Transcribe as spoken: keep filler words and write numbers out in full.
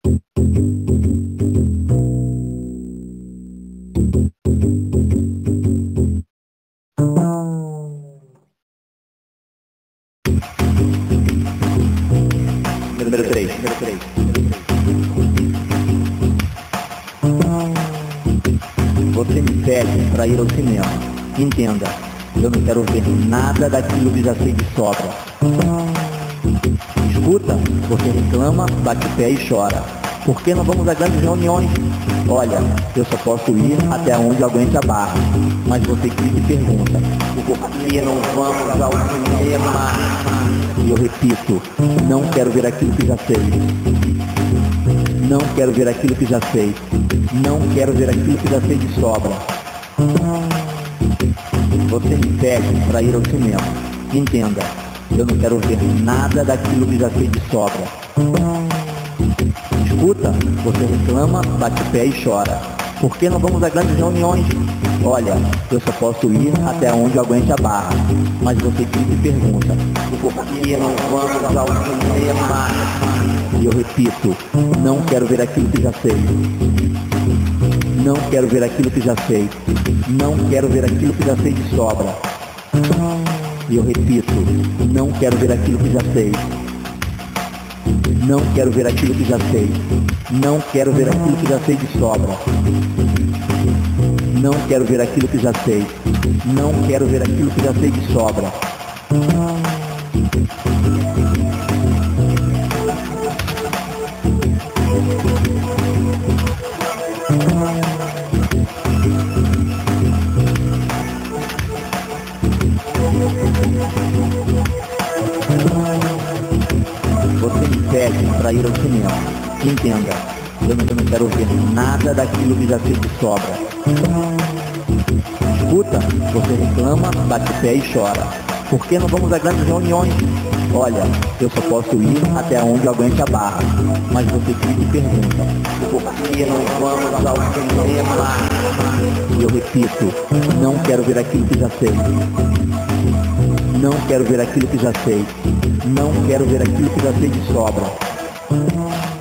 Número três. Número três. Você me pede para ir ao cinema. Entenda, eu não quero ver nada daquilo que já sei de sobra. Escuta, você reclama, bate o pé e chora. Por que não vamos a grandes reuniões? Olha, eu só posso ir até onde aguente a barra. Mas você grita e pergunta, por que não vamos ao cinema? E eu repito, não quero ver aquilo que já sei. Não quero ver aquilo que já sei. Não quero ver aquilo que já sei de sobra. Você me pede para ir ao cinema. Entenda, eu não quero ver nada daquilo que já sei de sobra. Escuta, você reclama, bate o pé e chora. Por que não vamos a grandes reuniões? Olha, eu só posso ir até onde aguente a barra. Mas você grita e pergunta, por que não vamos ao cinema? E eu repito, não quero ver aquilo que já sei. Não quero ver aquilo que já sei. Não quero ver aquilo que já sei de sobra. E eu repito, não quero ver aquilo que já sei. Não quero ver aquilo que já sei. Não quero ver aquilo que já sei de sobra. Não quero ver aquilo que já sei. Não quero ver aquilo que já sei de sobra. Você me pede para ir ao cinema. Entenda, eu não, eu não quero ver nada daquilo que já sei de sobra. Escuta, você reclama, bate o pé e chora. Por que não vamos a grandes reuniões? Olha, eu só posso ir até onde aguente a barra. Mas você grita e pergunta, por que não vamos ao cinema? E eu repito, não quero ver aquilo que já sei. Não quero ver aquilo que já sei. Não quero ver aquilo que já sei de sobra.